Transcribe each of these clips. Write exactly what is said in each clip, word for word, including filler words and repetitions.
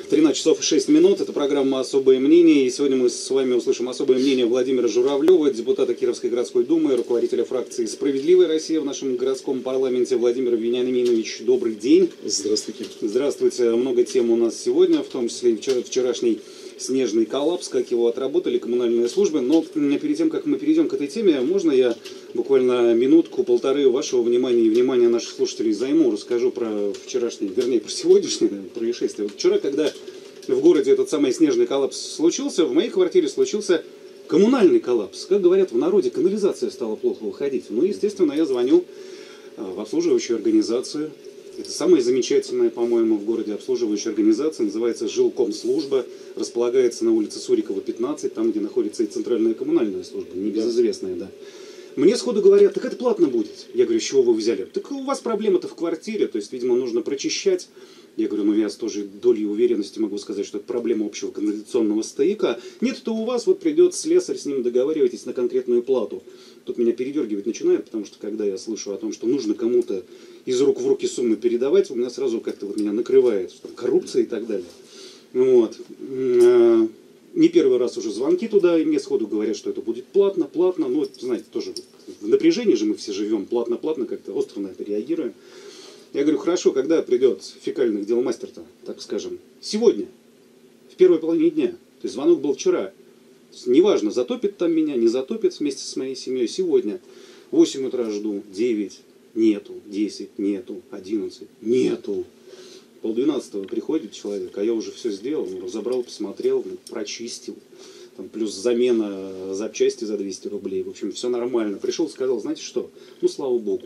тринадцать часов и шесть минут. Это программа «Особое мнение». И сегодня мы с вами услышим особое мнение Владимира Журавлева, депутата Кировской городской думы, руководителя фракции «Справедливая Россия» в нашем городском парламенте. Владимир Вениаминович, добрый день. Здравствуйте. Здравствуйте. Много тем у нас сегодня, в том числе и вчера, вчерашний снежный коллапс, как его отработали коммунальные службы. Но перед тем, как мы перейдем к этой теме, можно я буквально минутку-полторы вашего внимания и внимания наших слушателей займу, расскажу про вчерашнее, вернее, про сегодняшнее происшествие. Вот вчера, когда в городе этот самый снежный коллапс случился, в моей квартире случился коммунальный коллапс. Как говорят в народе, канализация стала плохо выходить. Ну, естественно, я звоню в обслуживающую организацию. Это самая замечательная, по-моему, в городе обслуживающая организация, называется «Жилкомслужба», располагается на улице Сурикова, пятнадцать, там, где находится и центральная коммунальная служба, небезызвестная, да. Мне сходу говорят, так это платно будет. Я говорю, с чего вы взяли? Так у вас проблема-то в квартире, то есть, видимо, нужно прочищать. Я говорю, ну я с тоже долей уверенности могу сказать, что это проблема общего канализационного стояка. Нет, то у вас вот придет слесарь, с ним договаривайтесь на конкретную плату. Тут меня передергивать начинает, потому что когда я слышу о том, что нужно кому-то из рук в руки суммы передавать, у меня сразу как-то вот меня накрывает, что там коррупция и так далее. Вот. Не первый раз уже звонки туда, и мне сходу говорят, что это будет платно, платно. Ну, знаете, тоже в напряжении же мы все живем, платно-платно, как-то остро на это реагируем. Я говорю, хорошо, когда придет фекальных дел мастер-то, так скажем, сегодня, в первой половине дня. То есть звонок был вчера. Неважно, затопит там меня, не затопит вместе с моей семьей. Сегодня в восемь утра жду, девять, нету, десять, нету, одиннадцать, нету. Полдвенадцатого приходит человек, а я уже все сделал, ну, разобрал, посмотрел, ну, прочистил. Там, плюс замена запчасти за двести рублей. В общем, все нормально. Пришел, сказал, знаете что, ну слава богу.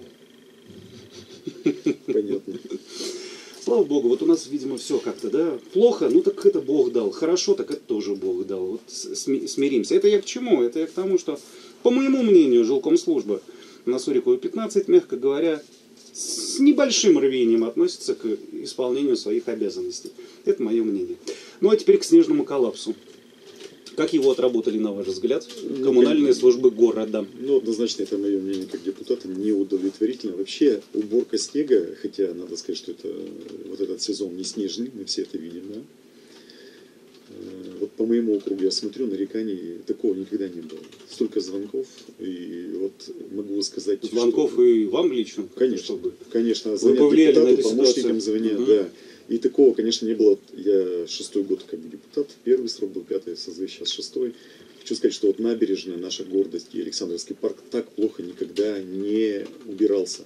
Понятно. Слава богу, вот у нас, видимо, все как-то, да, плохо, ну так это Бог дал, хорошо, так это тоже Бог дал, вот смиримся. Это я к чему? Это я к тому, что, по моему мнению, Жилкомслужба на Сурикова пятнадцать, мягко говоря, с небольшим рвением относится к исполнению своих обязанностей. Это мое мнение. Ну а теперь к снежному коллапсу. Как его отработали, на ваш взгляд, коммунальные службы города? Ну, однозначно, это мое мнение как депутата, неудовлетворительно. Вообще, уборка снега, хотя надо сказать, что это, вот этот сезон не снежный, мы все это видим, да? Вот по моему округу я смотрю, нареканий такого никогда не было. Столько звонков, и вот могу сказать... Звонков что... и вам лично? Конечно, чтобы конечно. Звонят депутату, помощникам звонят, угу. Да. И такого, конечно, не было. Я шестой год как бы депутат, первый срок был, пятый созыв, сейчас шестой. Хочу сказать, что вот набережная, наша гордость и Александровский парк так плохо никогда не убирался.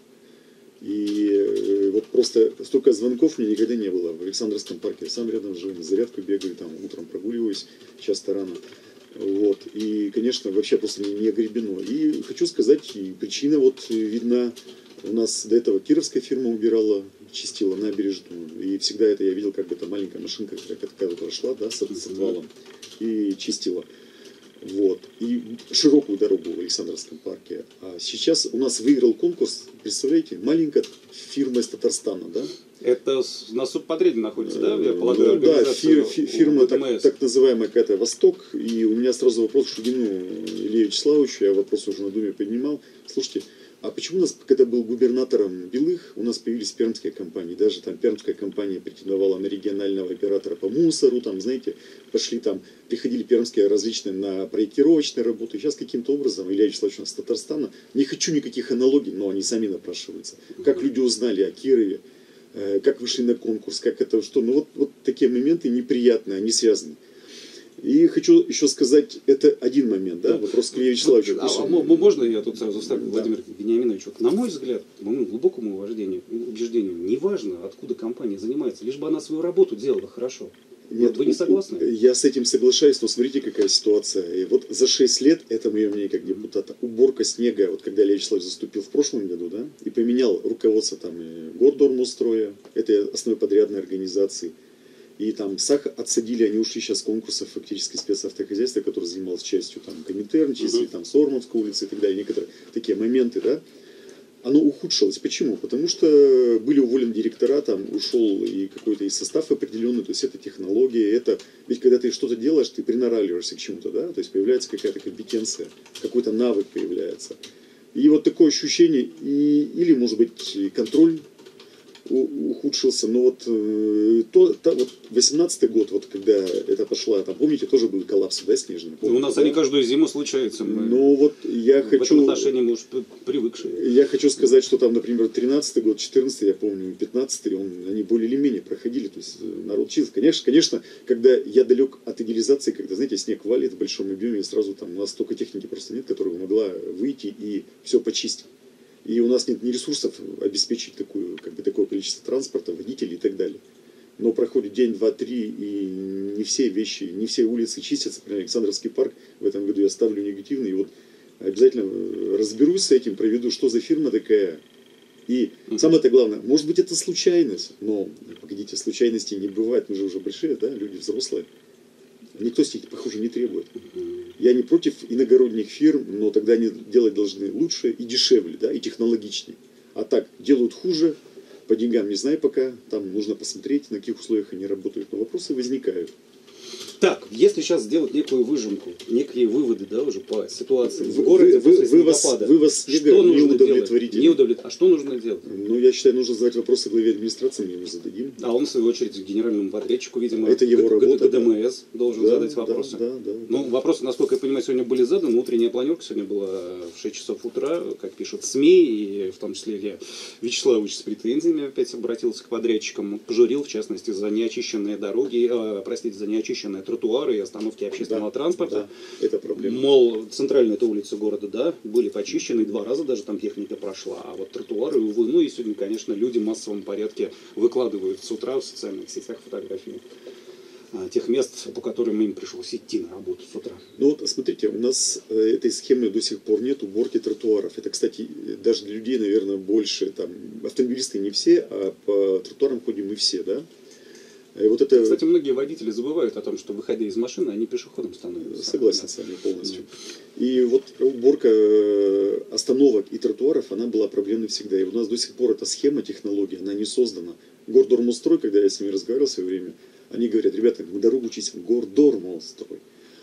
И вот просто столько звонков мне никогда не было. В Александровском парке я сам рядом живу, на зарядку бегаю, там утром прогуливаюсь, часто рано. Вот. И, конечно, вообще просто не огребено. И хочу сказать, и причина вот видна. У нас до этого кировская фирма убирала, чистила набережную. И всегда это я видел, как эта маленькая машинка, которая прошла, да, с отвалом, и чистила. Вот. И широкую дорогу в Александровском парке. А сейчас у нас выиграл конкурс, представляете, маленькая фирма из Татарстана, да? Это на субподряде находится, да? Я полагаю, ну, да, фир, фир, фирма так, так называемая какая-то «Восток». И у меня сразу вопрос к Шульгину Илье Вячеславовичу, я вопрос уже на Думе поднимал. Слушайте, а почему у нас, когда был губернатором Белых, у нас появились пермские компании, даже там пермская компания претендовала на регионального оператора по мусору, там, знаете, пошли там, приходили пермские различные на проектировочные работы. Сейчас каким-то образом, Илья Вячеславович у нас с Татарстана, не хочу никаких аналогий, но они сами напрашиваются. Как люди узнали о Кирове, э, как вышли на конкурс, как это, что, ну вот, вот такие моменты неприятные, они связаны. И хочу еще сказать, это один момент, да, вопрос к Илье Вячеславовичу. А, а можно я тут сразу вставлю, да. Владимир Вениаминович? Вот, на мой взгляд, по моему глубокому убеждению, убеждению, неважно, откуда компания занимается, лишь бы она свою работу делала хорошо. Нет, вы не согласны? Я с этим соглашаюсь, но смотрите, какая ситуация. И вот за шесть лет, это мое мнение как депутата, уборка снега, вот когда Илья Вячеславович заступил в прошлом году, да, и поменял руководство там и Гордормостроя, этой основной подрядной организации, и там САХ отсадили, они ушли сейчас с конкурсов фактически спецавтохозяйства, которое занималось частью там Коминтерн, частью uh-huh. там Сормовской улицы и так далее, некоторые такие моменты, да, оно ухудшилось. Почему? Потому что были уволены директора, там ушел и какой-то из состав определенный, то есть это технология, это, ведь когда ты что-то делаешь, ты приноравливаешься к чему-то, да, то есть появляется какая-то компетенция, какой-то навык появляется. И вот такое ощущение, и, или может быть контроль ухудшился. Но вот, э, то, то, вот восемнадцатый год, вот когда это пошла, там, помните, тоже был коллапс, да, снежный? Помните, у нас да? они каждую зиму случаются. Мы ну вот я в хочу... этом отношении мы уже привыкшие. Я хочу сказать, что там, например, тринадцатый год, четырнадцатый, я помню, пятнадцатый, он, они более или менее проходили, то есть народ учился. Конечно, конечно, когда я далек от идеализации, когда, знаете, снег валит в большом объеме, и сразу там у нас столько техники просто нет, которая могла выйти и все почистить. И у нас нет ни ресурсов обеспечить такую, как бы, такое количество транспорта, водителей и так далее. Но проходит день, два, три, и не все вещи, не все улицы чистятся. Например, Александровский парк в этом году я ставлю негативный. И вот обязательно разберусь с этим, проведу, что за фирма такая. И самое-то главное, может быть, это случайность. Но, погодите, случайностей не бывает. Мы же уже большие, да, люди взрослые. Никто с них, похоже, не требует. Я не против иногородних фирм, но тогда они делать должны лучше и дешевле, да, и технологичнее. А так, делают хуже, по деньгам не знаю пока, там нужно посмотреть, на каких условиях они работают. Но вопросы возникают. Так, если сейчас сделать некую выжимку, некие выводы, да, уже по ситуации в Вы, городе вы, после вы, вас, снегопада, вы вас что не нужно удовлетворите. делать? Не удовлет... А что нужно делать? Ну, я считаю, нужно задавать вопросы главе администрации, мы ему зададим. А он, в свою очередь, генеральному подрядчику, видимо, это его работа, ГДМС должен да, задать вопросы. Да, да, да, ну, да. Вопросы, насколько я понимаю, сегодня были заданы. Утренняя планерка сегодня была в шесть часов утра, как пишут СМИ, и в том числе Илья Вячеславович с претензиями опять обратился к подрядчикам, пожурил, в частности, за неочищенные дороги, э, простите, за неочищенные тротуары и остановки общественного да, транспорта. Да, это проблема. Мол, центральные улицы города, да, были почищены, два раза даже там техника прошла, а вот тротуары, увы, ну и сегодня, конечно, люди в массовом порядке выкладывают с утра в социальных сетях фотографии а, тех мест, по которым им пришлось идти на работу с утра. Ну вот, смотрите, у нас э, этой схемы до сих пор нет уборки тротуаров. Это, кстати, даже для людей, наверное, больше, там, автомобилисты не все, а по тротуарам ходим мы все, да? И вот это... Кстати, многие водители забывают о том, что, выходя из машины, они пешеходом становятся. Согласен с вами полностью. И вот уборка остановок и тротуаров, она была проблемной всегда. И у нас до сих пор эта схема, технология, она не создана. Гордормострой, когда я с ними разговаривал в свое время, они говорят: ребята, мы дорогу чистим, Гордормострой.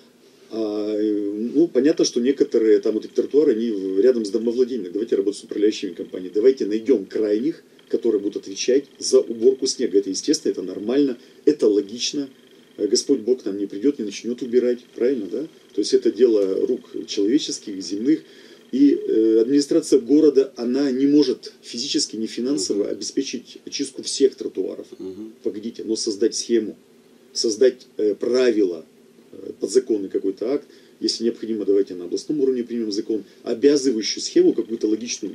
А, ну, понятно, что некоторые там вот эти тротуары, они рядом с домовладением. Давайте работать с управляющими компаниями. Давайте найдем крайних, которые будут отвечать за уборку снега. Это естественно, это нормально, это логично. Господь Бог нам не придет, не начнет убирать, правильно, да? То есть это дело рук человеческих, земных. И э, администрация города, она не может физически, не финансово обеспечить очистку всех тротуаров. Погодите, но создать схему, создать э, правила, э, подзаконный какой-то акт, если необходимо, давайте на областном уровне примем закон, обязывающую схему какую-то логичную.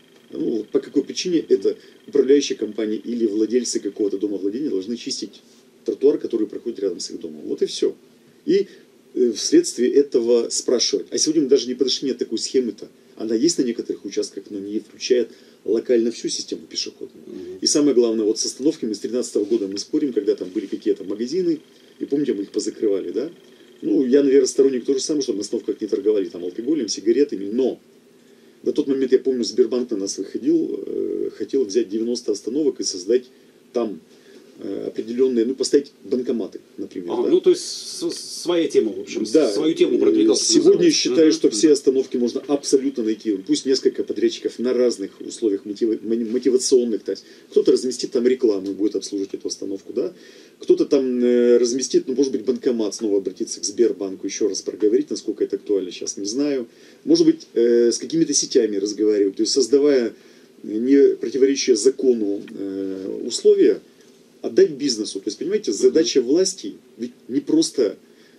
Ну, по какой причине это управляющая компания или владельцы какого-то домовладения должны чистить тротуар, который проходит рядом с их домом. Вот и все. И э, вследствие этого спрашивать. А сегодня мы даже не подошли, нет такой схемы-то. Она есть на некоторых участках, но не включает локально всю систему пешеходную. Mm-hmm. И самое главное, вот с остановками с тринадцатого года мы спорим, когда там были какие-то магазины, и помните, мы их позакрывали, да? Ну, я, наверное, сторонник того же самого, чтобы на остановках не торговали там алкоголем, сигаретами, но на тот момент, я помню, Сбербанк на нас выходил, э, хотел взять девяносто остановок и создать там э, определенные, ну, поставить банкоматы, например. Ага, да? Ну, то есть своя тема, в общем, да. свою тему продвигал. Сегодня я считаю, угу. что все остановки можно абсолютно найти. Пусть несколько подрядчиков на разных условиях мотивационных. То есть кто-то разместит там рекламу и будет обслуживать эту остановку, да? Кто-то там э, разместит, ну, может быть, банкомат, снова обратиться к Сбербанку, еще раз проговорить, насколько это актуально, сейчас не знаю. Может быть, э, с какими-то сетями разговаривать, то есть создавая не противоречащие закону э, условия, отдать бизнесу. То есть, понимаете, задача власти, ведь не просто,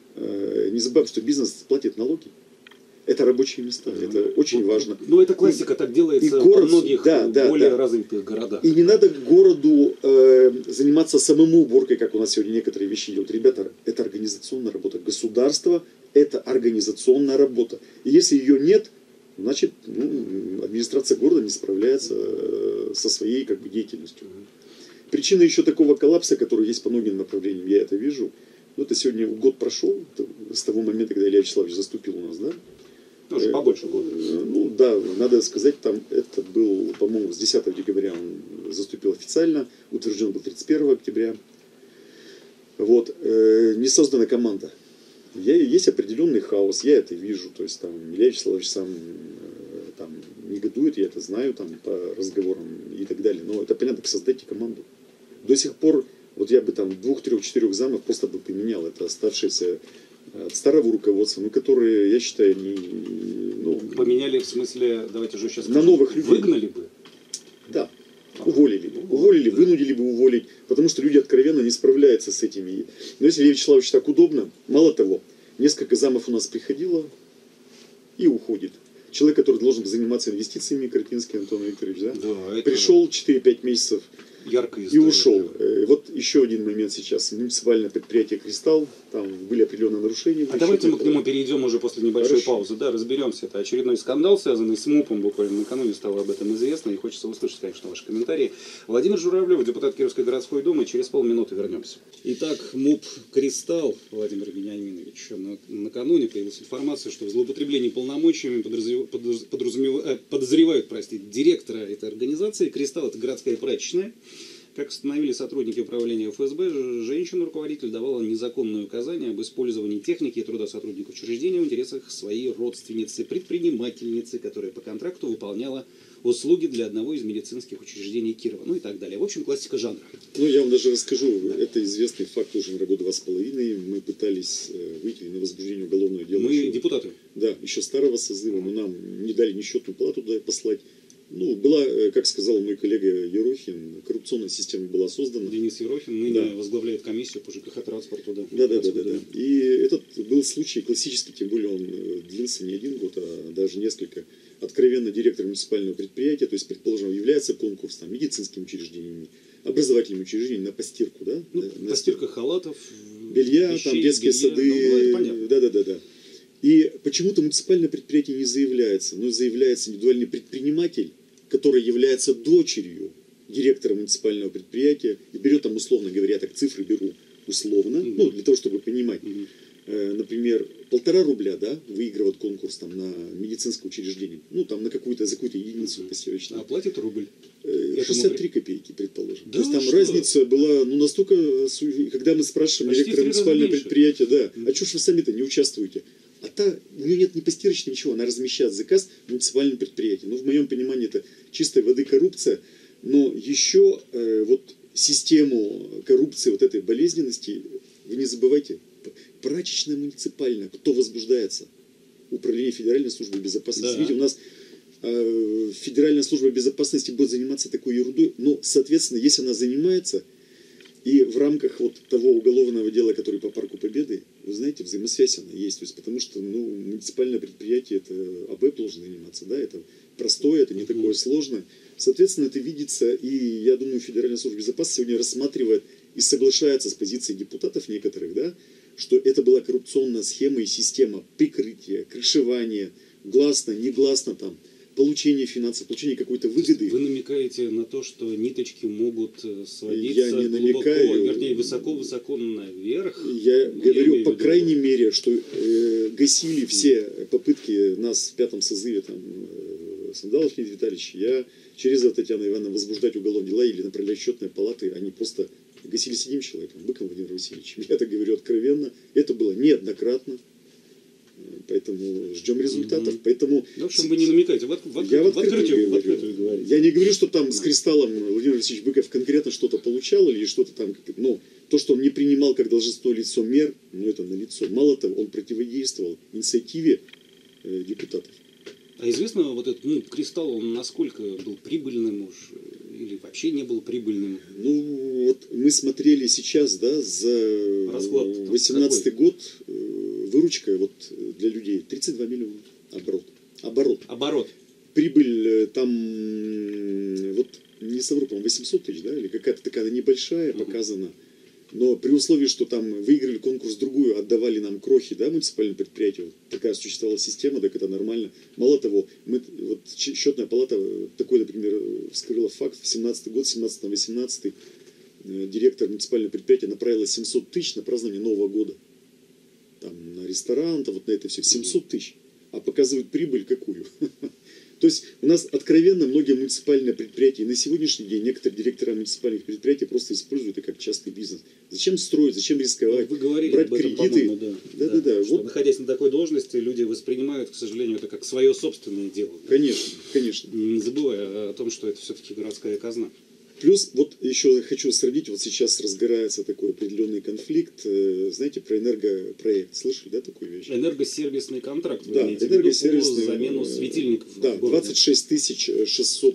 э, не забываем, что бизнес платит налоги. Это рабочие места, mm-hmm. это очень ну, важно. Ну, это классика, и, так делается и город, во многих да, да, более да. развитых городах. И не надо городу э, заниматься самому уборкой, как у нас сегодня некоторые вещи делают. Ребята, это организационная работа. Государство – это организационная работа. И если ее нет, значит, ну, администрация города не справляется э, со своей как бы, деятельностью. Mm-hmm. Причина еще такого коллапса, который есть по многим направлениям, я это вижу. Ну, это сегодня год прошел, с того момента, когда Илья Вячеславович заступил у нас, да? Тоже побольше года. Ну да, надо сказать, там это был, по-моему, с десятого декабря он заступил официально, утвержден был тридцать первого октября. Вот, э, не создана команда. Я, есть определенный хаос, я это вижу, то есть там Илья Вячеславович сам э, там негодует, я это знаю там по разговорам. и так далее. Но это понятно, создайте команду. До сих пор, вот я бы там двух, трех, четырех замов просто бы поменял. Это оставшиеся от старого руководства, ну, которые, я считаю, не... Ну, поменяли в смысле, давайте же сейчас на скажем, новых людей. Выгнали бы? Да. Уволили бы. Уволили, да. вынудили бы уволить, потому что люди откровенно не справляются с этими. Но если Илья Вячеславович так удобно, мало того, несколько замов у нас приходило и уходит. Человек, который должен заниматься инвестициями, Картинский Антон Викторович, да? Да, это Пришел четыре-пять месяцев яркая и история. ушел. Вот еще один момент сейчас. Муниципальное предприятие «Кристалл», там были определенные нарушения. А давайте мы к нему перейдем уже после небольшой Хорошо. паузы. Да, разберемся. Это очередной скандал, связанный с МУПом. Буквально накануне стало об этом известно. И хочется услышать, конечно, ваши комментарии. Владимир Журавлев, депутат Кировской городской думы. Через полминуты вернемся. Итак, МУП «Кристалл», Владимир Вениаминович. Накануне появилась информация, что в злоупотреблении полномочиями подразумев... подозревают, простите, директора этой организации. «Кристалл» — это городская прачечная. Как установили сотрудники управления эф эс бэ, женщина-руководитель давала незаконные указания об использовании техники и труда сотрудников учреждения в интересах своей родственницы, предпринимательницы, которая по контракту выполняла услуги для одного из медицинских учреждений Кирова, ну и так далее. В общем, классика жанра. Ну, я вам даже расскажу, да. Это известный факт уже на года два с половиной. Мы пытались выйти на возбуждение уголовного дела. Мы еще, депутаты. Да, еще старого созыва, но нам не дали ни счетную плату туда послать. Ну, была, как сказал мой коллега Ерохин, коррупционная система была создана. Денис Ерохин ныне да. возглавляет комиссию по ЖКХ транспорту. Да, да, да, да, да, да. И этот был случай классический, тем более он длился не один год, а даже несколько. Откровенно директор муниципального предприятия, то есть, предположим, является конкурс там, медицинскими учреждениями, образовательными учреждениями на постирку, да? Ну, на, постирка на... халатов, белья, вещей, там детские белья, сады. ну, да, да, да, да. И почему-то муниципальное предприятие не заявляется, но заявляется индивидуальный предприниматель, который является дочерью директора муниципального предприятия, и берет там, условно говоря, так цифры беру условно, mm-hmm. ну, для того, чтобы понимать. Mm-hmm. Э, например, полтора рубля, да, выигрывает конкурс там на медицинское учреждение, ну, там на какую-то, за какую-то единицу посевочную. А платит рубль? Э, шестьдя три копейки, предположим. Да. То есть там что? разница была, ну, настолько, когда мы спрашиваем Почти директора муниципального предприятия, да, mm-hmm. а что ж вы сами-то не участвуете? А та, у нее нет ни постирочки, ничего, она размещает заказ в муниципальном предприятии. Ну, в моем понимании, это чистой воды коррупция, но еще э, вот систему коррупции, вот этой болезненности, вы не забывайте, прачечная муниципальная, кто возбуждается? Управление Федеральной службы безопасности. Да. Видите, у нас э, Федеральная служба безопасности будет заниматься такой ерундой, но, соответственно, если она занимается, и в рамках вот того уголовного дела, который по Парку Победы, вы знаете, взаимосвязь она есть. То есть, потому что ну, муниципальное предприятие, это АБЭП должен заниматься, да, это простое, это не mm-hmm. такое сложное. Соответственно, это видится, и я думаю, Федеральная служба безопасности сегодня рассматривает и соглашается с позицией депутатов некоторых, да, что это была коррупционная схема и система прикрытия, крышевания, гласно, негласно там, получение финансов, получение какой-то выгоды. Вы намекаете на то, что ниточки могут сводиться я не глубоко, намекаю, вернее, высоко-высоко наверх? Я ну, говорю, я по виду... крайней мере, что э, гасили все попытки нас в пятом созыве, там, э, Сандалов Леонид Витальевич, я через это Татьяна Ивановна возбуждать уголовные дела или направлять счетные палаты, они просто гасились одним человеком, Быком Владимиром Васильевичем. Я это говорю откровенно, это было неоднократно. Поэтому ждем результатов. Mm-hmm. Поэтому... В общем, вы не намекаете. В, в, я в, в открытую в говорю. говорю. Я не говорю, что там mm-hmm. с «Кристаллом» Владимир Васильевич Быков конкретно что-то получал или что-то там. Но то, что он не принимал как должностное лицо мер, ну это налицо. Мало того, он противодействовал инициативе э, депутатов. А известно, вот этот ну, «Кристалл», он насколько был прибыльным уж, или вообще не был прибыльным? Ну, вот мы смотрели сейчас, да, за восемнадцатый год э, выручка вот для людей тридцать два миллиона. Оборот. Оборот. Оборот. Прибыль там, вот не совру, по-моему, восемьсот тысяч, да, или какая-то такая небольшая uh-huh. показана. Но при условии, что там выиграли конкурс другую, отдавали нам крохи, да, муниципальному предприятию, такая существовала система, так это нормально. Мало того, мы, вот счетная палата такой, например, вскрыла факт, в семнадцатый год, семнадцатый-восемнадцатый, директор муниципального предприятия направила семьсот тысяч на празднование Нового года. Там на ресторан, там вот на это все, семьсот тысяч. А показывают прибыль какую? То есть у нас откровенно многие муниципальные предприятия, и на сегодняшний день некоторые директора муниципальных предприятий просто используют это как частный бизнес. Зачем строить, зачем рисковать, Вы говорили брать об этом, кредиты? да. Да, Да, да, да. Что, Вот. находясь на такой должности, люди воспринимают, к сожалению, это как свое собственное дело. Конечно, конечно. Не забывая о том, что это все-таки городская казна. Плюс, вот еще хочу сравнить, вот сейчас разгорается такой определенный конфликт, знаете, про энергопроект. Слышали, да, такую вещь? Энергосервисный контракт. Вы да, имеете в виду энергосервисный. по замену светильников. Да, двадцать шесть тысяч шестьсот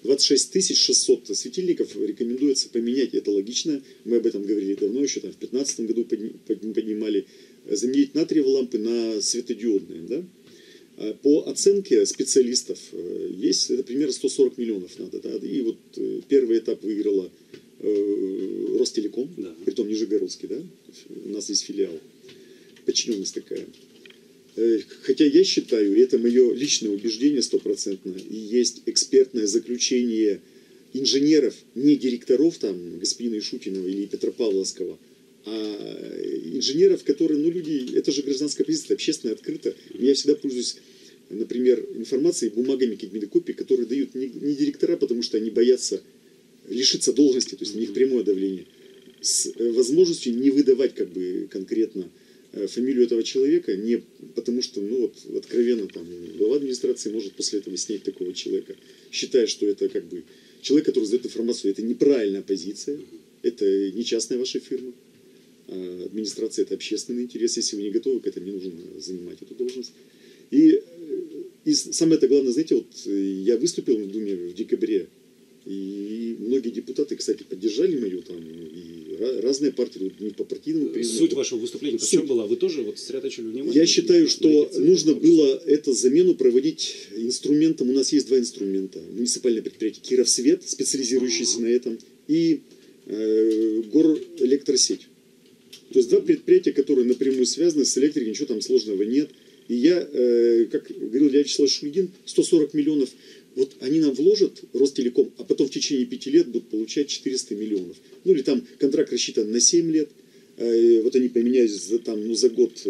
светильников рекомендуется поменять. Это логично. Мы об этом говорили давно, еще там в две тысячи пятнадцатом году поднимали. Заменить натриевые лампы на светодиодные, да? По оценке специалистов есть, это примерно сто сорок миллионов надо. Да? И вот первый этап выиграла э, Ростелеком, да. притом Нижегородский, да? У нас есть филиал, подчиненность такая. Хотя я считаю, и это мое личное убеждение стопроцентно, и есть экспертное заключение инженеров, не директоров там господина Ишутинова или Петропавловского, а инженеров, которые, ну, люди, это же гражданская позиция, общественно, открыто. Я всегда пользуюсь, например, информацией, бумагами, какими-то копиями, которые дают не, не директора, потому что они боятся лишиться должности, то есть на них прямое давление, с возможностью не выдавать как бы конкретно фамилию этого человека, не потому что, ну, вот, откровенно, там, глава администрации может после этого снять такого человека, считая, что это как бы человек, который сдает информацию, это неправильная позиция, это не частная ваша фирма. Администрация – это общественный интерес. Если вы не готовы к этому, не нужно занимать эту должность. И, и самое это главное, знаете, вот я выступил в Думе в декабре, и многие депутаты, кстати, поддержали мою там, и разные партии, не по партийному признаку. Суть вашего выступления в чем была? Вы тоже вот сосредоточили внимание? Я считаю, что нужно было эту замену проводить инструментом. У нас есть два инструмента. Муниципальное предприятие Кировсвет, специализирующееся ага. на этом, и э, Горэлектросеть. То есть два предприятия, которые напрямую связаны с электрикой, ничего там сложного нет. И я, э, как говорил Илья Вячеславович Шульгин, сто сорок миллионов, вот они нам вложат, Ростелеком, а потом в течение пяти лет будут получать четыреста миллионов. Ну или там контракт рассчитан на семь лет, э, вот они поменяют за, там, ну, за год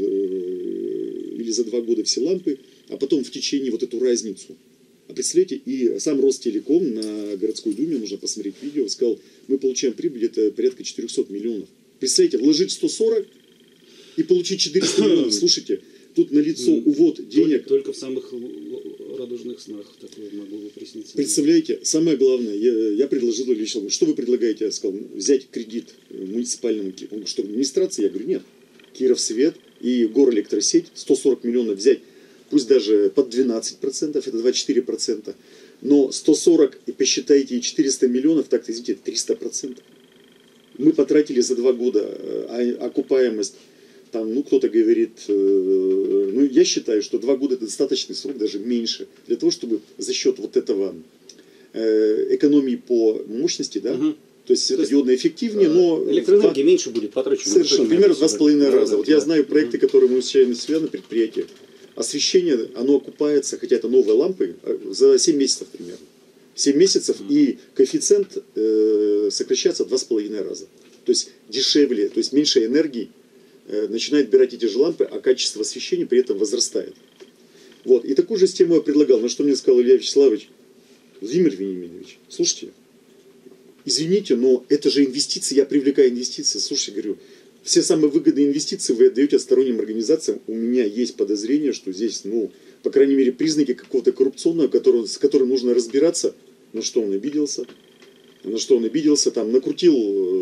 э, или за два года все лампы, а потом в течение вот эту разницу. А представляете, и сам Ростелеком на городской думе, можно посмотреть видео, сказал, мы получаем прибыль, это порядка четыреста миллионов. Представляете, вложить сто сорок и получить четыреста миллионов. Слушайте, тут налицо увод денег. Только в самых радужных снах такое могло бы присниться. Представляете, самое главное, я, я предложил Илье Вячеславовичу, что вы предлагаете? Я сказал, взять кредит муниципальному. Он говорит, что администрация? Я говорю, нет. Кировсвет и Горэлектросеть сто сорок миллионов взять, пусть даже под двенадцать процентов, это двадцать четыре процента. Но сто сорок, и посчитайте, и четыреста миллионов, так-то, извините, триста процентов. Мы потратили за два года окупаемость, там, ну, кто-то говорит, э, ну, я считаю, что два года это достаточный срок, даже меньше, для того, чтобы за счет вот этого э, экономии по мощности, да, угу. то есть светодиодно эффективнее, но... Электроэнергии меньше будет потрачено. Совершенно, примерно два с половиной раза. Да, вот да, я знаю проекты, угу. которые мы осуществляем на себя на предприятии, освещение, оно окупается, хотя это новые лампы, за семь месяцев примерно. семь месяцев, mm-hmm. и коэффициент э, сокращается в два с половиной раза. То есть дешевле, то есть меньше энергии э, начинает брать эти же лампы, а качество освещения при этом возрастает. Вот. И такую же систему я предлагал. На что мне сказал Илья Вячеславович: Владимир Вениаминович, слушайте, извините, но это же инвестиции, я привлекаю инвестиции. Слушайте, говорю, все самые выгодные инвестиции вы отдаете сторонним организациям. У меня есть подозрение, что здесь, ну, по крайней мере, признаки какого-то коррупционного, который, с которым нужно разбираться. На что он обиделся? На что он обиделся? Там накрутил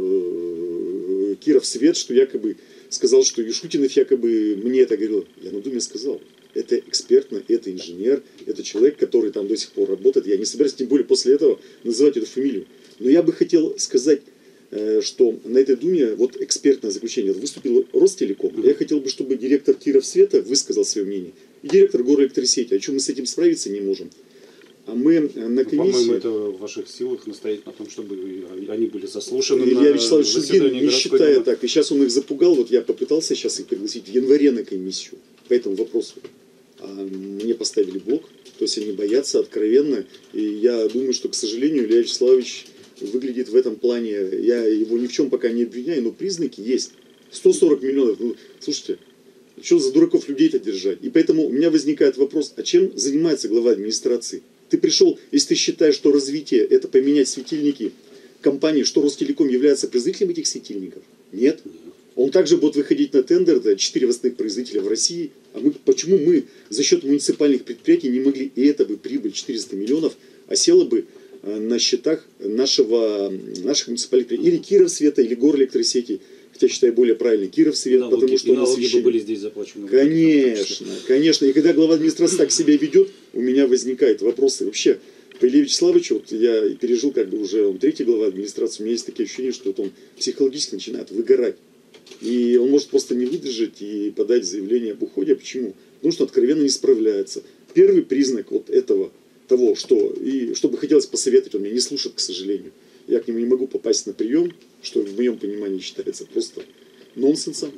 э, Кировсвет, что якобы сказал, что Ишутинов якобы мне это говорил. Я на Думе сказал. Это экспертно, это инженер, это человек, который там до сих пор работает. Я не собираюсь, тем более после этого, называть эту фамилию. Но я бы хотел сказать, э, что на этой Думе вот экспертное заключение выступил Ростелеком. Mm-hmm. Я хотел бы, чтобы директор Кировсвета высказал свое мнение. И директор Горэлектросети. А что мы с этим справиться не можем? А мы на комиссии... По-моему, это в ваших силах настоять на том, чтобы они были заслушаны. Илья Вячеславович Шульгин не считая думы. Так. И сейчас он их запугал. Вот я попытался сейчас их пригласить в январе на комиссию по этому вопросу. А мне поставили блок. То есть они боятся откровенно. И я думаю, что, к сожалению, Илья Вячеславович выглядит в этом плане... Я его ни в чем пока не обвиняю, но признаки есть. сто сорок миллионов. Ну, слушайте, Что за дураков людей-то держать? И поэтому у меня возникает вопрос, а чем занимается глава администрации? Ты пришел, если ты считаешь, что развитие это поменять светильники компании, что Ростелеком является производителем этих светильников? Нет. Он также будет выходить на тендер, да, четыре основных производителя в России. А мы, почему мы за счет муниципальных предприятий не могли, и это бы прибыль четыреста миллионов, осела бы на счетах нашего, наших муниципальных предприятий, или Кировсвета, или Горэлектросети, хотя считаю более правильно Кировсвет, налоги, потому что и налоги бы были здесь заплачены. Конечно, конечно. И когда глава администрации так себя ведет, у меня возникают вопросы. Вообще, по Илье Вячеславовичу, вот я пережил как бы уже, он третий глава администрации, у меня есть такие ощущения, что вот он психологически начинает выгорать. И он может просто не выдержать и подать заявление об уходе. Почему? Потому что откровенно не справляется. Первый признак вот этого, того, что, и что бы хотелось посоветовать, он меня не слушает, к сожалению. Я к нему не могу попасть на прием, что в моем понимании считается просто нонсенсом.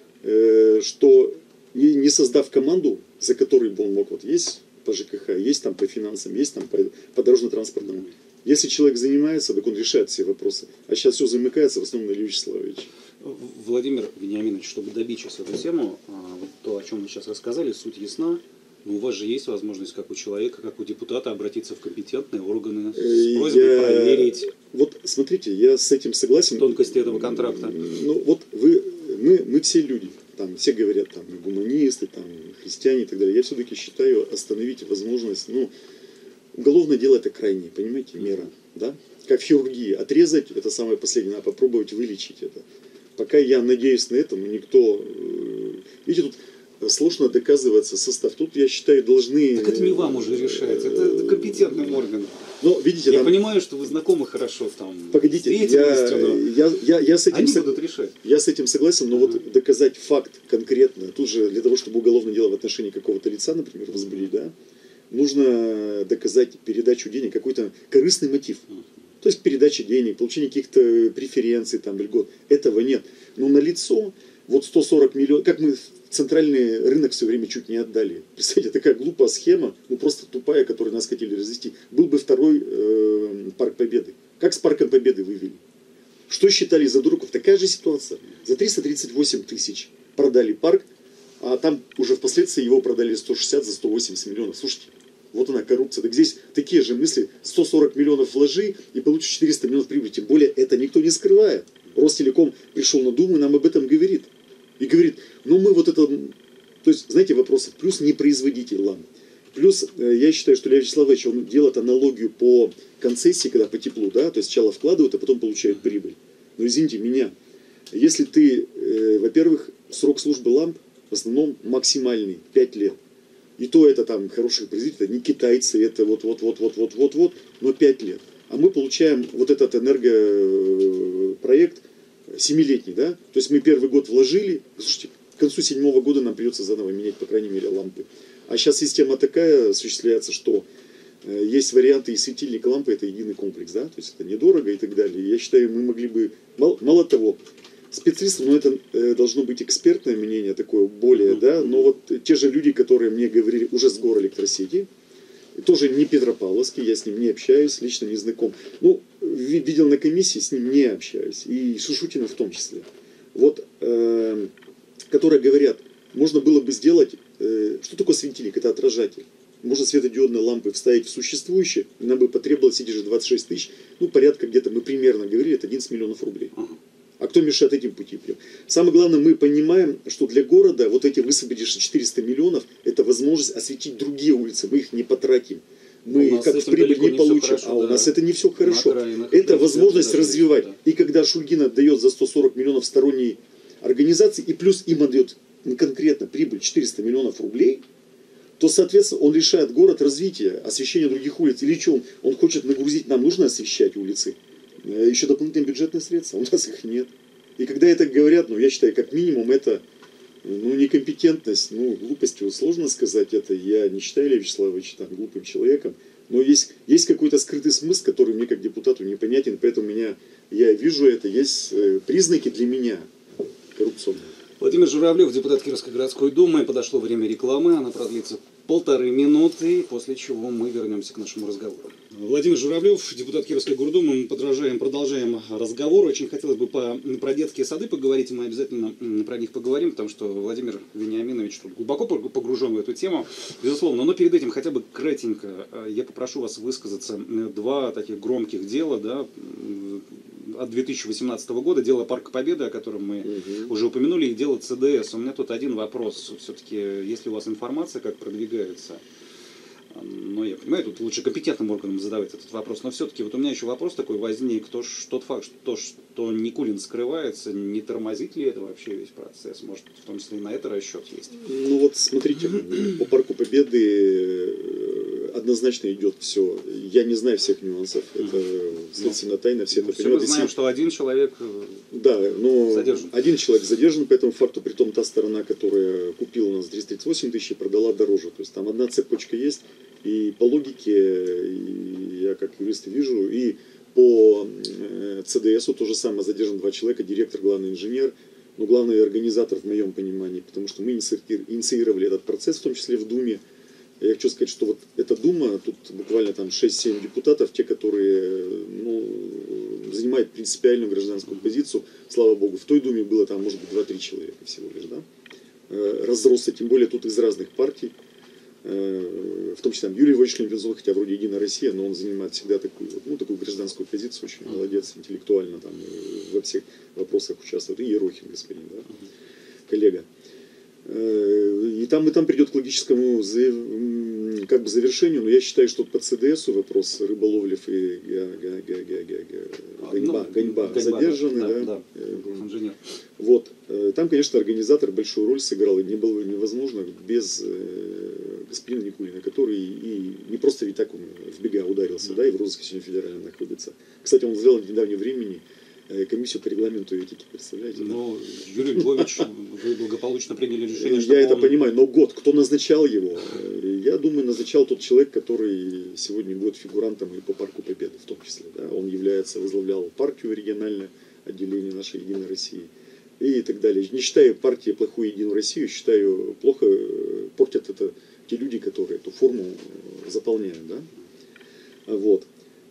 Э, что не, не создав команду, за которой бы он мог, вот есть по ЖКХ, есть там по финансам, есть там по, по дорожно-транспортному. Если человек занимается, так он решает все вопросы. А сейчас все замыкается в основном на Илью Вячеславовича. Владимир Вениаминович, чтобы добить сейчас эту тему, вот то, о чем мы сейчас рассказали, суть ясна. Но у вас же есть возможность, как у человека, как у депутата, обратиться в компетентные органы с просьбой я... проверить. Вот смотрите, я с этим согласен. Тонкости этого контракта. Ну вот вы, мы, мы все люди. Там все говорят, там, гуманисты, там, христиане и так далее. Я все-таки считаю остановить возможность, ну, уголовное дело это крайнее, понимаете, мера, да? Как в хирургии. Отрезать, это самое последнее, надо попробовать вылечить это. Пока я надеюсь на это, но никто... Видите, тут сложно доказывается состав. Тут, я считаю, должны... Так это не вам уже решать, это компетентный орган. Но, видите, я там... понимаю, что вы знакомы хорошо там. Погодите, я, но... я, я, я с этим... Они со... будут решать. Я с этим согласен, но ага. вот доказать факт конкретно, тут же для того, чтобы уголовное дело в отношении какого-то лица, например, возбудить, да, нужно доказать передачу денег, какой-то корыстный мотив. Ага. То есть передача денег, получение каких-то преференций, там, льгот. Этого нет. Но налицо вот сто сорок миллионов, как мы центральный рынок все время чуть не отдали. Представляете, такая глупая схема, ну просто тупая, которую нас хотели развести. Был бы второй э, Парк Победы. Как с Парком Победы вывели? Что считали за дураков? Такая же ситуация. За триста тридцать восемь тысяч продали парк, а там уже впоследствии его продали сто шестьдесят за сто восемьдесят миллионов. Слушайте. Вот она коррупция. Так здесь такие же мысли. сто сорок миллионов вложи и получишь четыреста миллионов прибыли. Тем более это никто не скрывает. Ростелеком пришел на Думу и нам об этом говорит. И говорит, ну мы вот это... То есть, знаете, вопросы. Плюс не производитель ламп. Плюс я считаю, что Илья Вячеславович, он делает аналогию по концессии, когда по теплу, да, то есть сначала вкладывают, а потом получают прибыль. Но извините меня, если ты, э, во-первых, срок службы ламп в основном максимальный, пять лет. И то это там хороших производителей, не китайцы, это вот-вот-вот-вот-вот-вот-вот, но пять лет. А мы получаем вот этот энергопроект семилетний, да? То есть мы первый год вложили, слушайте, к концу седьмого года нам придется заново менять, по крайней мере, лампы. А сейчас система такая осуществляется, что есть варианты и светильник, и лампы, это единый комплекс, да? То есть это недорого и так далее. Я считаю, мы могли бы, мало, мало того, специалистов, но это э, должно быть экспертное мнение такое более, да, но вот те же люди, которые мне говорили уже с Горэлектросети, тоже не Петропавловский, я с ним не общаюсь, лично не знаком, ну, видел на комиссии, с ним не общаюсь, и Шушутина в том числе, вот, э, которые говорят, можно было бы сделать, э, что такое светильник, это отражатель, можно светодиодные лампы вставить в существующие, и нам бы потребовалось эти же двадцать шесть тысяч, ну, порядка где-то, мы примерно говорили, это одиннадцать миллионов рублей. А кто мешает этим пути пьем? Самое главное, мы понимаем, что для города вот эти высвободившиеся четыреста миллионов, это возможность осветить другие улицы. Мы их не потратим. Мы как в прибыль не получим. Хорошо, а у да. нас это не все хорошо. Это возможность развивать. Да. И когда Шульгин отдает за сто сорок миллионов сторонней организации, и плюс им отдает конкретно прибыль четыреста миллионов рублей, то, соответственно, он решает город развития, освещения других улиц. Или что, он, он хочет нагрузить, нам нужно освещать улицы. Еще дополнительные бюджетные средства, у нас их нет. И когда это говорят, ну я считаю, как минимум это ну, некомпетентность, ну глупостью сложно сказать это. Я не считаю Илья Вячеславовича там глупым человеком, но есть, есть какой-то скрытый смысл, который мне как депутату непонятен, поэтому меня, я вижу это, есть признаки для меня коррупционные. Владимир Журавлев, депутат Кировской городской думы. Подошло время рекламы, она продлится полторы минуты, после чего мы вернемся к нашему разговору. Владимир Журавлев, депутат Кировской гордумы. Мы продолжаем, продолжаем разговор. Очень хотелось бы по, про детские сады поговорить, и мы обязательно про них поговорим, потому что Владимир Вениаминович тут глубоко погружен в эту тему, безусловно. Но перед этим хотя бы кратенько я попрошу вас высказаться. Два таких громких дела, да, от две тысячи восемнадцатого года, дело Парка Победы, о котором мы угу. уже упомянули, и дело ЦДС. У меня тут один вопрос. Все-таки, есть ли у вас информация, как продвигается? Ну, я понимаю, тут лучше компетентным органам задавать этот вопрос, но все-таки вот у меня еще вопрос такой возник, то, что, тот факт, что, что Никулин скрывается, не тормозит ли это вообще весь процесс? Может, в том числе и на это расчет есть? Ну вот смотрите, по Парку Победы однозначно идет все. Я не знаю всех нюансов, это следственная тайна, все ну, это все понимают. Мы знаем, что один человек да, но задержан. Один человек задержан по этому факту, притом та сторона, которая купила у нас триста тридцать восемь тысяч, продала дороже. То есть там одна цепочка есть, и по логике, я как юрист вижу, и по ЦДСу то же самое, задержан два человека, директор, главный инженер, но главный организатор в моем понимании, потому что мы инициировали этот процесс, в том числе в Думе. Я хочу сказать, что вот эта Дума, тут буквально там шесть-семь депутатов, те, которые ну, занимают принципиальную гражданскую позицию, слава богу, в той Думе было там, может быть, два-три человека всего лишь, да, разросся, тем более тут из разных партий, в том числе там, Юрий Войчич Левинцов, хотя вроде Единая Россия, но он занимает всегда такую, ну, такую гражданскую позицию, очень молодец, интеллектуально там во всех вопросах участвует, и Ерохин, господин, да, коллега. И там, и там придет к логическому как бы завершению, но я считаю, что по ЦДСу вопрос Рыболовлев и Ганьба, Ганьба задержаны. Да, да, да, инженер. Вот. Там, конечно, организатор большую роль сыграл, и не было невозможно без господина Никулина, который и не просто ведь так он в бега ударился, да, и в розыске сегодня федерально находится. Кстати, он сделал в недавнее времени комиссию по регламенту этики, представляете? Ну, Юрий Львович, вы благополучно приняли решение, что я это он... понимаю, но год, кто назначал его? Я думаю, назначал тот человек, который сегодня будет фигурантом и по Парку Победы в том числе. Да? Он является, возглавлял партию региональное отделение нашей Единой России и так далее. Не считаю партии плохую Единую Россию, считаю, плохо портят это те люди, которые эту форму заполняют. Да? Вот.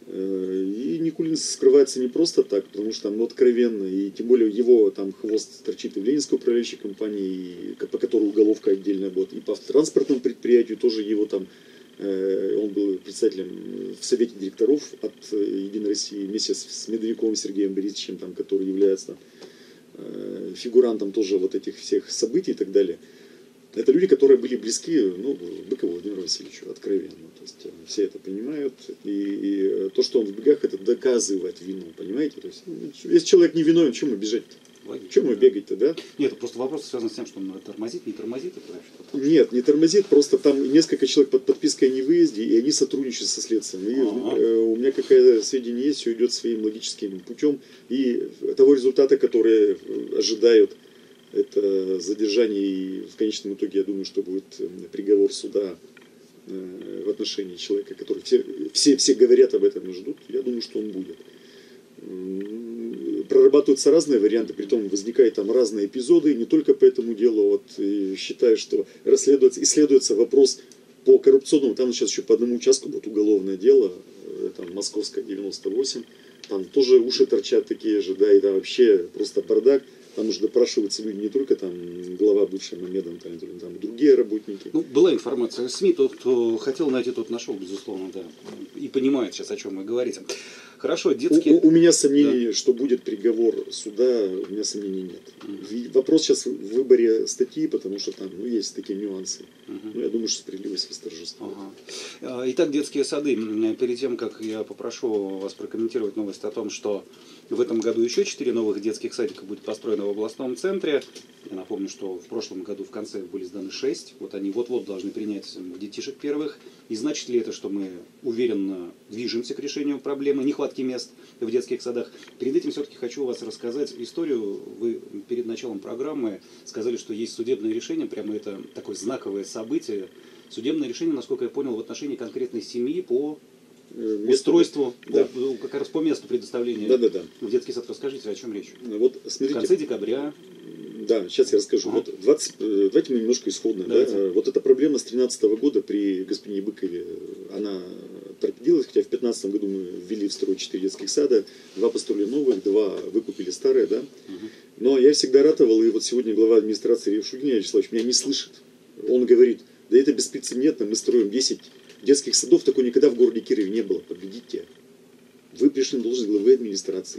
И Никулин скрывается не просто так, потому что ну, откровенно, и тем более его там хвост торчит и в Ленинской управляющей компании, по которой уголовка отдельная будет, и по транспортному предприятию тоже его там, э, он был председателем в совете директоров от Единой России вместе с Медведковым Сергеем Борисовичем, там, который является там, э, фигурантом тоже вот этих всех событий и так далее. Это люди, которые были близки ну, Быкову Владимиру Васильевичу, откровенно. То есть все это понимают. И, и то, что он в бегах, это доказывает вину, понимаете? То есть, если человек не виновен, чем мы бежать-то? Чем мы бегать-то, да? Нет, просто вопрос связан с тем, что он тормозит, не тормозит. Это что-то. Нет, не тормозит, просто там несколько человек под подпиской о невыезде, и они сотрудничают со следствием. И ага. э, у меня какое-то сведение есть, все идет своим логическим путем. И того результата, который ожидают, это задержание, и в конечном итоге, я думаю, что будет приговор суда в отношении человека, который все, все, все говорят об этом и ждут. Я думаю, что он будет. Прорабатываются разные варианты, притом возникают там разные эпизоды, не только по этому делу. Вот, и считаю, что расследуется, исследуется вопрос по коррупционному, там сейчас еще по одному участку будет уголовное дело, там Московская девяносто восемь, там тоже уши торчат такие же, да, и там вообще просто бардак. Там уже допрашиваются люди не только там глава бывший Мамедов, там, там другие работники. Ну, была информация в СМИ, тот, кто хотел найти, тот нашел, безусловно, да. И понимает сейчас, о чем мы говорите. Хорошо, детские... У, у меня сомнений, да. что будет приговор суда, у меня сомнений нет. Угу. Вопрос сейчас в выборе статьи, потому что там ну, есть такие нюансы. Угу. Но я думаю, что справедливость восторжествует. Ага. Итак, детские сады. Перед тем, как я попрошу вас прокомментировать новость о том, что в этом году еще четыре новых детских садика будет построено в областном центре. Я напомню, что в прошлом году в конце были сданы шесть. Вот они вот-вот должны принять детишек первых. И значит ли это, что мы уверенно движемся к решению проблемы нехватки мест в детских садах? Перед этим все-таки хочу у вас рассказать историю. Вы перед началом программы сказали, что есть судебное решение. Прямо это такое знаковое событие. Судебное решение, насколько я понял, в отношении конкретной семьи по... устройству, да. по, как раз по месту предоставления да, да, да. в детский сад. Расскажите, о чем речь? Вот, смотрите, в конце декабря. Да, сейчас я расскажу. Ага. Вот двадцать, давайте мы немножко исходно. Да? Вот эта проблема с тринадцатого года при господине Быкове, она торпедилась, хотя в пятнадцатом году мы ввели в строй четыре детских сада, два построили новых, два выкупили старые, да. Ага. Но я всегда ратовал, и вот сегодня глава администрации Шульгин Вячеславович меня не слышит. Он говорит, да это беспрецедентно, мы строим десять детских садов, такого никогда в городе Кирове не было, победите. Вы пришли на должность главы администрации.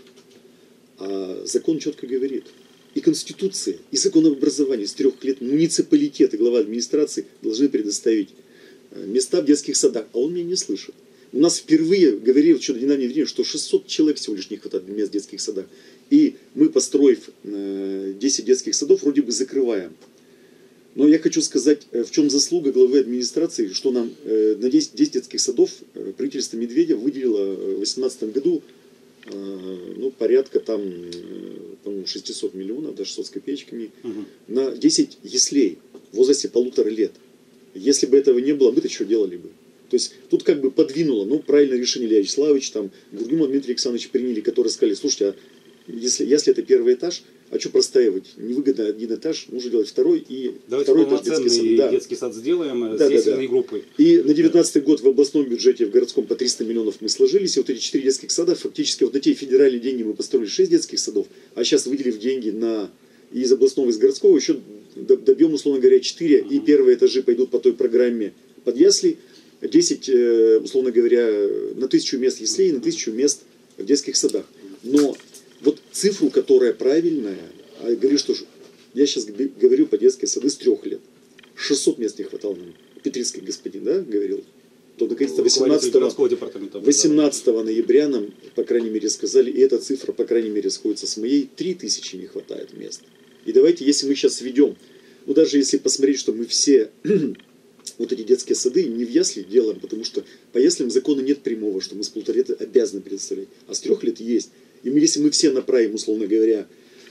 А закон четко говорит, и Конституция, и закон об образовании с трех лет муниципалитет и глава администрации должны предоставить места в детских садах, а он меня не слышит. У нас впервые говорил что-то недавнее время, что шестьсот человек всего лишь не хватает мест в детских садах. И мы, построив десять детских садов, вроде бы закрываем. Но я хочу сказать, в чем заслуга главы администрации, что нам на десять, десять детских садов правительство Медведева выделило в две тысячи восемнадцатом году ну, порядка там, по-моему, шестьсот миллионов, да, шестьсот с копеечками, угу. на десять яслей в возрасте полутора лет. Если бы этого не было, мы-то что делали бы? То есть тут как бы подвинуло, ну, правильное решение Илья Вячеславович, там, Гургюмов Дмитрий Александрович приняли, которые сказали, слушайте, а если, если это первый этаж, а что простаивать? Невыгодно один этаж, нужно делать второй и Давайте второй этаж детский сад. Да. детский сад сделаем да, с ясельной да, да. группой. И на девятнадцатый год в областном бюджете, в городском по триста миллионов мы сложились, и вот эти четыре детских сада, фактически вот на те федеральные деньги мы построили шесть детских садов, а сейчас, выделив деньги на из областного, из городского, еще добьем, условно говоря, четыре, uh-huh. и первые этажи пойдут по той программе под ясли, десять, условно говоря, на тысячу мест яслей, на тысячу мест в детских садах. Но вот цифру, которая правильная, а говорю, что я сейчас говорю по детской сады с трех лет. шестьсот мест не хватало нам. Петрицкий господин, да, говорил. То наконец-то восемнадцатого ноября нам, по крайней мере, сказали, и эта цифра, по крайней мере, сходится с моей, три тысячи не хватает мест. И давайте, если мы сейчас сведем, ну даже если посмотреть, что мы все вот эти детские сады не в ясли делаем, потому что по яслям закона нет прямого, что мы с полутора лет обязаны предоставлять, а с трех лет есть. И мы, если мы все направим, условно говоря,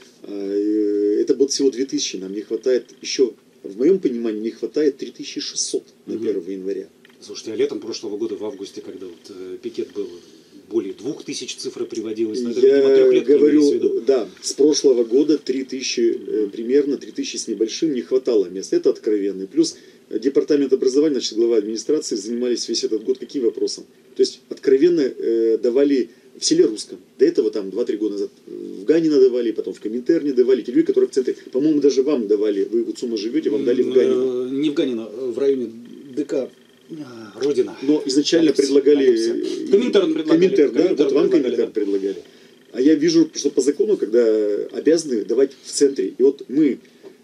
это будет всего две тысячи, нам не хватает еще, в моем понимании, не хватает три тысячи шестьсот на первое января. Слушайте, а летом прошлого года, в августе, когда вот э, пикет был, более двух тысяч цифра приводилась, но это, я видимо, говорю, да, с прошлого года три тысячи, э, примерно три тысячи с небольшим не хватало мест, это откровенный. Плюс департамент образования, значит, глава администрации занимались весь этот год каким вопросом? То есть откровенно э, давали в селе Русском, до этого там два-три года назад в Ганино давали, потом в Коминтерне давали, те люди, которые в центре, по-моему, даже вам давали, вы в Уцума живете, вам дали в Ганино. Не в Ганино, в районе ДК Родина. Но изначально Алекс, предлагали Алекс. Коминтерн предлагали. Коминтерн, да, Коминтерн вот вам Коминтерн предлагали. А я вижу, что по закону, когда обязаны давать в центре, и вот мы,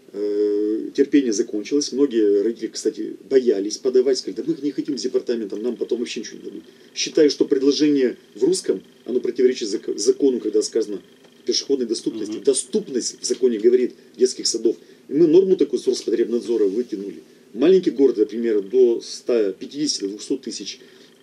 э, терпение закончилось, многие родители, кстати, боялись подавать, сказали, да мы не хотим с департаментом, нам потом вообще ничего не дадут. Считаю, что предложение в русском, оно противоречит закону, когда сказано пешеходной доступности. Uh-huh. Доступность в законе говорит детских садов. И мы норму такую с Роспотребнадзора вытянули. Маленький город, например, до ста пятидесяти - двухсот тысяч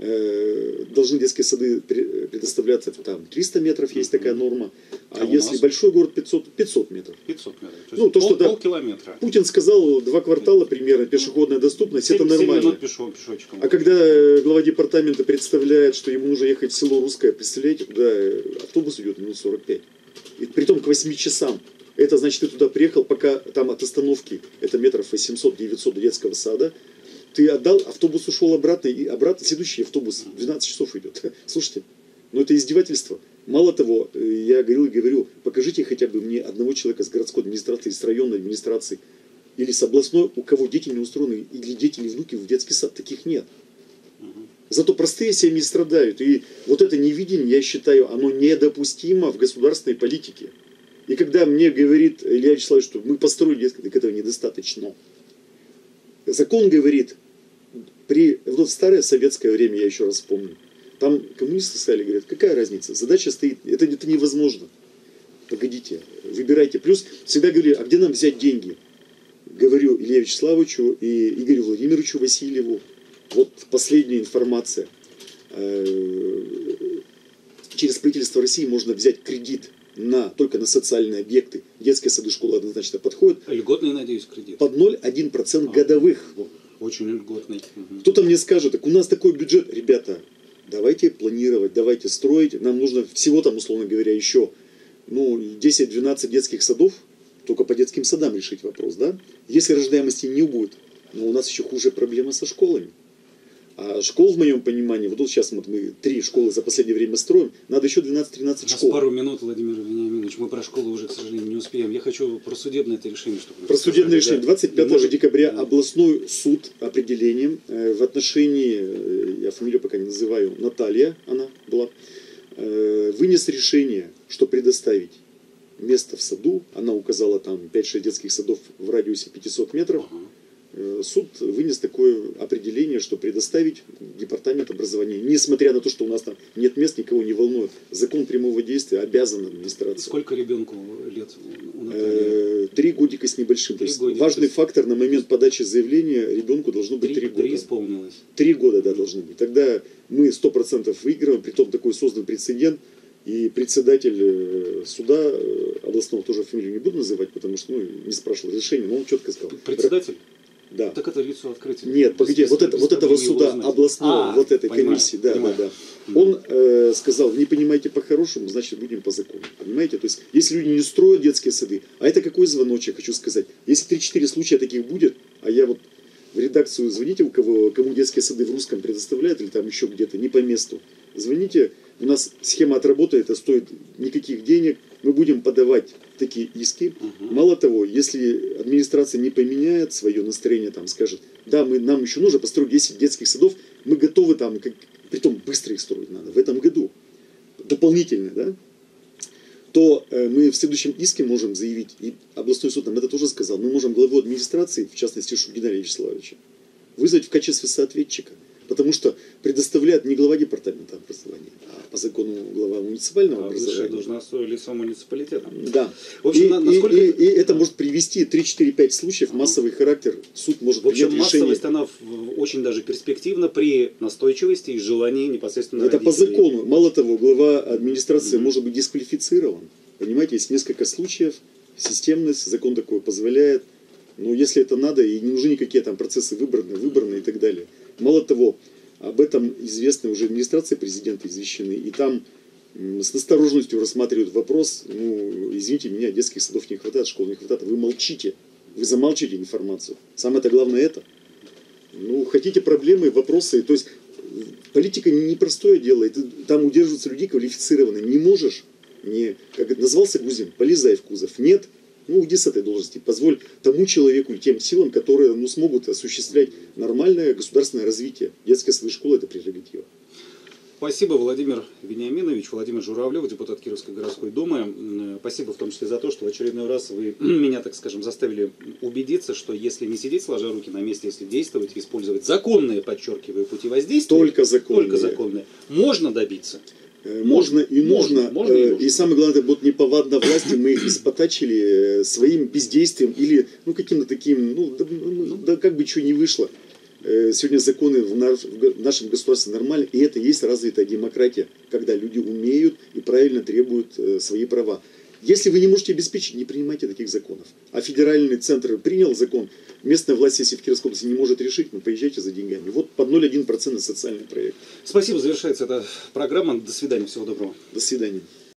э, должны детские сады предоставляться, там триста метров есть такая норма, а, а если большой город пятьсот, пятьсот метров. пятьсот метров. То ну, то, пол, что, да, полкилометра. Путин сказал, два квартала примерно пешеходная доступность, это нормально. Пешо, пешочком. А когда глава департамента представляет, что ему нужно ехать в село Русское, представляете, туда автобус идет минут сорок пять. И притом к восьми часам. Это значит, ты туда приехал, пока там от остановки, это метров восемьсот - девятьсот до детского сада, ты отдал, автобус ушел обратно, и обратно следующий автобус в двенадцать часов идет. Слушайте, ну это издевательство. Мало того, я говорил и говорю, покажите хотя бы мне одного человека с городской администрации, с районной администрации, или с областной, у кого дети не устроены, или дети, или внуки в детский сад. Таких нет. Зато простые семьи страдают. И вот это невидение, я считаю, оно недопустимо в государственной политике. И когда мне говорит Илья Вячеславович, что мы построили детский, так этого недостаточно. Закон говорит, при, вот в старое советское время, я еще раз вспомню, там коммунисты стали, говорят, какая разница, задача стоит, это, это невозможно. Погодите, выбирайте. Плюс всегда говорили, а где нам взять деньги? Говорю Илье Вячеславовичу и Игорю Владимировичу Васильеву, вот последняя информация. Через правительство России можно взять кредит на, только на социальные объекты. Детские сады, школы однозначно подходят. Льготный, надеюсь, кредит. Под ноль целых одна десятая процента годовых. Очень льготный. Кто-то мне скажет, так у нас такой бюджет. Ребята, давайте планировать, давайте строить. Нам нужно всего там, условно говоря, еще ну, десять-двенадцать детских садов. только по детским садам решить вопрос, да? Если рождаемости не будет, но у нас еще хуже проблема со школами. А школ, в моем понимании, вот тут сейчас вот мы три школы за последнее время строим, надо еще двенадцать-тринадцать школ. Пару минут, Владимир Вениаминович, мы про школу уже, к сожалению, не успеем. Я хочу про судебное это решение. Чтобы про судебное решение. двадцать пятого может... декабря областной суд определением э, в отношении, э, я фамилию пока не называю, Наталья, она была, э, вынес решение, что предоставить место в саду, она указала там пять-шесть детских садов в радиусе пятисот метров, ага. Суд вынес такое определение, что предоставить департамент образования, несмотря на то, что у нас там нет мест, никого не волнует. Закон прямого действия обязан администрации. Сколько ребенку лет у Натальи? Три годика с небольшим. Три годика. Важный фактор на момент подачи заявления ребенку должно быть три года. Три исполнилось. Три года, да, должно быть. Тогда мы сто процентов выигрываем, притом такой создан прецедент. И председатель суда областного, тоже фамилию не буду называть, потому что ну, не спрашивал разрешения, но он четко сказал. Председатель? Да. Так это лицо открытия. Нет, погоди, вот, это, вот этого суда областного, а, вот этой понимаю, комиссии, да, понимаю. да, да. Он э, сказал, не понимаете по-хорошему, значит будем по закону. Понимаете? То есть, если люди не строят детские сады, а это какой звоночек, хочу сказать. Если три-четыре случая таких будет, а я вот в редакцию звоните, у кого, кому детские сады в русском предоставляют, или там еще где-то, не по месту, звоните, у нас схема отработает, это стоит никаких денег, мы будем подавать такие иски. Uh-huh. Мало того, если администрация не поменяет свое настроение, там скажет, да, мы, нам еще нужно построить десять детских садов, мы готовы там, как, притом быстро их строить надо, в этом году, дополнительно, да, то э, мы в следующем иске можем заявить, и областной суд нам это тоже сказал, мы можем главу администрации, в частности Шульгина Вячеславовича, вызвать в качестве соответчика. Потому что предоставляет не глава департамента образования, а по закону глава муниципального а образования. Должностное лицо муниципалитета. Да. В общем, и, на, насколько... и, и, и это может привести три-четыре-пять случаев, массовый характер. Суд может в общем, принять решение. массовость, она очень даже перспективна при настойчивости и желании непосредственно это родителей. по закону. Мало того, глава администрации mm-hmm. может быть дисквалифицирован. Понимаете, есть несколько случаев, системность, закон такой позволяет. Но если это надо, и не нужны никакие там процессы выборные, выборные и так далее. Мало того, об этом известно уже администрация президента извещены, и там с настороженностью рассматривают вопрос, ну, извините меня, детских садов не хватает, школ не хватает, вы молчите, вы замалчиваете информацию. Самое-то главное это. Ну, хотите проблемы, вопросы, то есть политика непростое дело, и там удерживаются люди квалифицированные, не можешь, не, как это назвался Гузин, полезай в кузов, нет. Ну, уйди с этой должности, позволь тому человеку и тем силам, которые ну, смогут осуществлять нормальное государственное развитие. Детская сады школа – это прерогатива. Спасибо, Владимир Вениаминович, Владимир Журавлев, депутат Кировской городской думы. Спасибо в том числе за то, что в очередной раз вы меня, так скажем, заставили убедиться, что если не сидеть сложа руки на месте, если действовать и использовать законные, подчеркиваю, пути воздействия, только законные, только законные можно добиться. Можно и нужно, можно, можно и, нужно. И самое главное, это будет неповадно власти, мы их испотачили своим бездействием или ну, каким-то таким, ну, да, ну, да как бы что ни вышло. Сегодня законы в, наш, в нашем государстве нормальны, и это и есть развитая демократия, когда люди умеют и правильно требуют свои права. Если вы не можете обеспечить, не принимайте таких законов. А федеральный центр принял закон, местная власть, если в Кировской области не может решить, ну поезжайте за деньгами. Вот под ноль целых одна десятая процента социальный проект. Спасибо, завершается эта программа. До свидания, всего доброго. До свидания.